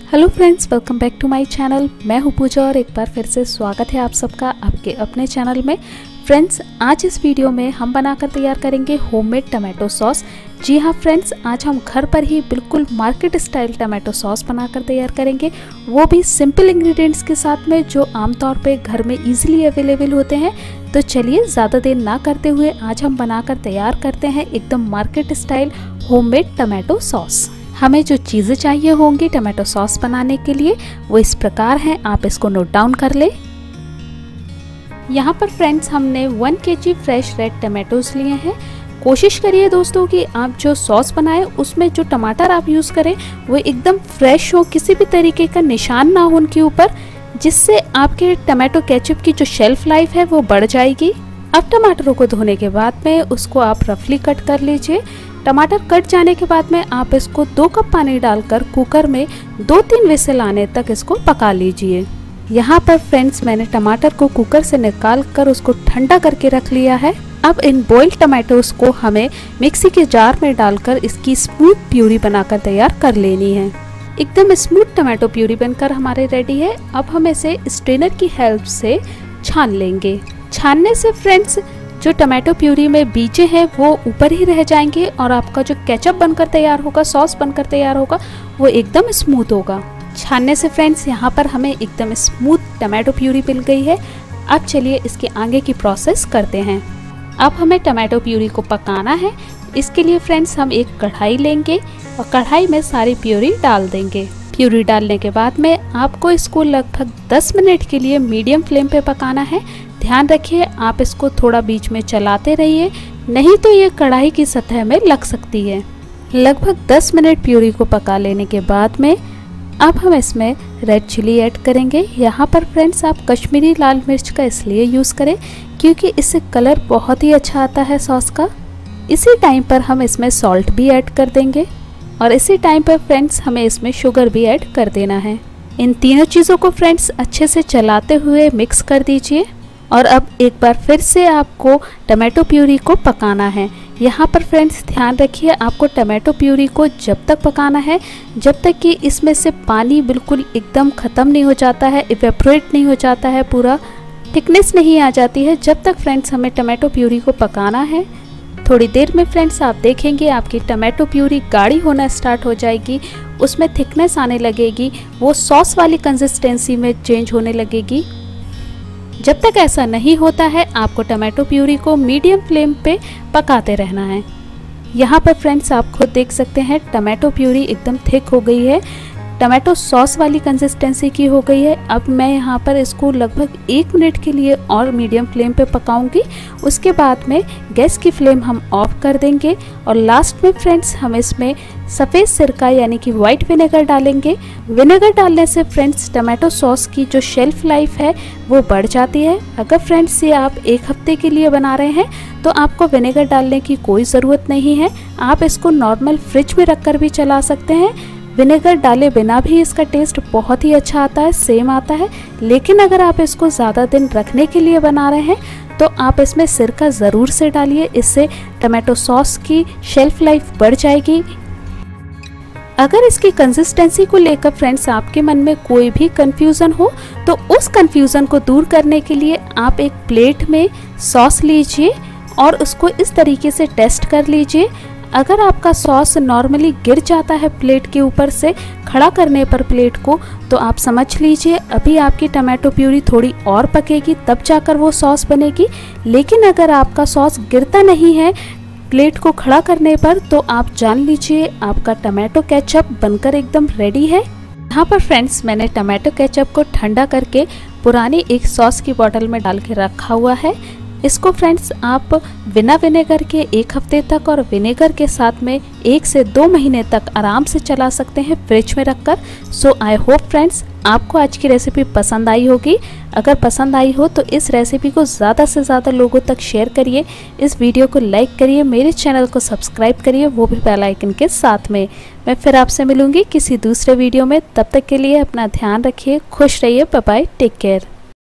Hello friends, welcome back to my channel. मैं हूं पूजा और एक बार फिर से स्वागत है आप सबका आपके अपने चैनल में। फ्रेंड्स, आज इस वीडियो में हम बनाकर तैयार करेंगे होममेड टमाटो सॉस। जी हाँ फ्रेंड्स, आज हम घर पर ही बिल्कुल मार्केट स्टाइल टमाटो सॉस बनाकर तैयार करेंगे, वो भी सिंपल इंग्रेडिएंट्स के साथ में जो आमतौर पे घर में इजीली अवेलेबल होते हैं। तो चलिए ज़्यादा देर ना करते हुए आज हम बनाकर तैयार करते हैं एकदम market style homemade tomato sauce. हमें जो चीज़ें चाहिए होंगी टमाटो सॉस बनाने के लिए वो इस प्रकार हैं, आप इसको नोट डाउन कर ले। यहाँ पर फ्रेंड्स हमने 1 kg फ्रेश रेड टमाटोज लिए हैं। कोशिश करिए दोस्तों कि आप जो सॉस बनाएं उसमें जो टमाटर आप यूज़ करें वो एकदम फ्रेश हो, किसी भी तरीके का निशान ना हो उनके ऊपर, जिससे आपके टमाटो केचप की जो शेल्फ लाइफ है वो बढ़ जाएगी। अब टमाटरों को धोने के बाद में उसको आप रफली कट कर लीजिए। टमाटर कट जाने के बाद में आप इसको 2 कप पानी डालकर कुकर में 2-3 विसल आने तक इसको पका लीजिए। यहाँ पर फ्रेंड्स मैंने टमाटर को कुकर से निकाल कर उसको ठंडा करके रख लिया है। अब इन बॉइल्ड टमाटोज को हमें मिक्सी के जार में डालकर इसकी स्मूथ प्यूरी बनाकर तैयार कर लेनी है। एकदम स्मूथ टमाटो प्यूरी बनकर हमारे रेडी है। अब हम इसे स्ट्रेनर की हेल्प से छान लेंगे। छानने से फ्रेंड्स जो टमाटो प्यूरी में बीजे हैं वो ऊपर ही रह जाएंगे और आपका जो केचप बनकर तैयार होगा, सॉस बनकर तैयार होगा, वो एकदम स्मूथ होगा। छानने से फ्रेंड्स यहाँ पर हमें एकदम स्मूथ टमाटो प्यूरी मिल गई है। अब चलिए इसके आगे की प्रोसेस करते हैं। अब हमें टमाटो प्यूरी को पकाना है। इसके लिए फ्रेंड्स हम एक कढ़ाई लेंगे और कढ़ाई में सारी प्यूरी डाल देंगे। प्यूरी डालने के बाद में आपको इसको लगभग 10 मिनट के लिए मीडियम फ्लेम पे पकाना है। ध्यान रखिए आप इसको थोड़ा बीच में चलाते रहिए, नहीं तो ये कढ़ाई की सतह में लग सकती है। लगभग 10 मिनट प्यूरी को पका लेने के बाद में अब हम इसमें रेड चिली ऐड करेंगे। यहाँ पर फ्रेंड्स आप कश्मीरी लाल मिर्च का इसलिए यूज़ करें क्योंकि इससे कलर बहुत ही अच्छा आता है सॉस का। इसी टाइम पर हम इसमें सॉल्ट भी ऐड कर देंगे और इसी टाइम पर फ्रेंड्स हमें इसमें शुगर भी ऐड कर देना है। इन तीनों चीज़ों को फ्रेंड्स अच्छे से चलाते हुए मिक्स कर दीजिए और अब एक बार फिर से आपको टमाटो प्यूरी को पकाना है। यहाँ पर फ्रेंड्स ध्यान रखिए आपको टमाटो प्यूरी को जब तक पकाना है जब तक कि इसमें से पानी बिल्कुल एकदम ख़त्म नहीं हो जाता है, इवेपोरेट नहीं हो जाता है, पूरा थिकनेस नहीं आ जाती है, जब तक फ्रेंड्स हमें टमाटो प्यूरी को पकाना है। थोड़ी देर में फ्रेंड्स आप देखेंगे आपकी टमाटो प्यूरी गाढ़ी होना स्टार्ट हो जाएगी, उसमें थिकनेस आने लगेगी, वो सॉस वाली कंसिस्टेंसी में चेंज होने लगेगी। जब तक ऐसा नहीं होता है आपको टमाटो प्यूरी को मीडियम फ्लेम पे पकाते रहना है। यहाँ पर फ्रेंड्स आप खुद देख सकते हैं टमाटो प्यूरी एकदम थिक हो गई है, टमाटो सॉस वाली कंसिस्टेंसी की हो गई है। अब मैं यहाँ पर इसको लगभग 1 मिनट के लिए और मीडियम फ्लेम पे पकाऊंगी। उसके बाद में गैस की फ्लेम हम ऑफ कर देंगे और लास्ट में फ्रेंड्स हम इसमें सफ़ेद सिरका यानी कि वाइट विनेगर डालेंगे। विनेगर डालने से फ्रेंड्स टमाटो सॉस की जो शेल्फ लाइफ है वो बढ़ जाती है। अगर फ्रेंड्स ये आप 1 हफ्ते के लिए बना रहे हैं तो आपको विनेगर डालने की कोई ज़रूरत नहीं है, आप इसको नॉर्मल फ्रिज में रख कर भी चला सकते हैं। विनेगर डाले बिना भी इसका टेस्ट बहुत ही अच्छा आता है, सेम आता है। लेकिन अगर आप इसको ज़्यादा दिन रखने के लिए बना रहे हैं तो आप इसमें सिरका ज़रूर से डालिए, इससे टमाटो सॉस की शेल्फ लाइफ बढ़ जाएगी। अगर इसकी कंसिस्टेंसी को लेकर फ्रेंड्स आपके मन में कोई भी कंफ्यूज़न हो तो उस कंफ्यूज़न को दूर करने के लिए आप एक प्लेट में सॉस लीजिए और उसको इस तरीके से टेस्ट कर लीजिए। अगर आपका सॉस नॉर्मली गिर जाता है प्लेट के ऊपर से खड़ा करने पर प्लेट को, तो आप समझ लीजिए अभी आपकी टमाटो प्यूरी थोड़ी और पकेगी तब जाकर वो सॉस बनेगी। लेकिन अगर आपका सॉस गिरता नहीं है प्लेट को खड़ा करने पर तो आप जान लीजिए आपका टमाटो केचप बनकर एकदम रेडी है। यहाँ पर फ्रेंड्स मैंने टमाटो केचप को ठंडा करके पुरानी एक सॉस की बोतल में डाल के रखा हुआ है। इसको फ्रेंड्स आप बिना विनेगर के 1 हफ्ते तक और विनेगर के साथ में 1 से 2 महीने तक आराम से चला सकते हैं फ्रिज में रखकर। सो आई होप फ्रेंड्स आपको आज की रेसिपी पसंद आई होगी। अगर पसंद आई हो तो इस रेसिपी को ज़्यादा से ज़्यादा लोगों तक शेयर करिए, इस वीडियो को लाइक करिए, मेरे चैनल को सब्सक्राइब करिए, वो भी बेल आइकन के साथ में। मैं फिर आपसे मिलूँगी किसी दूसरे वीडियो में, तब तक के लिए अपना ध्यान रखिए, खुश रहिए, बाय बाय, टेक केयर।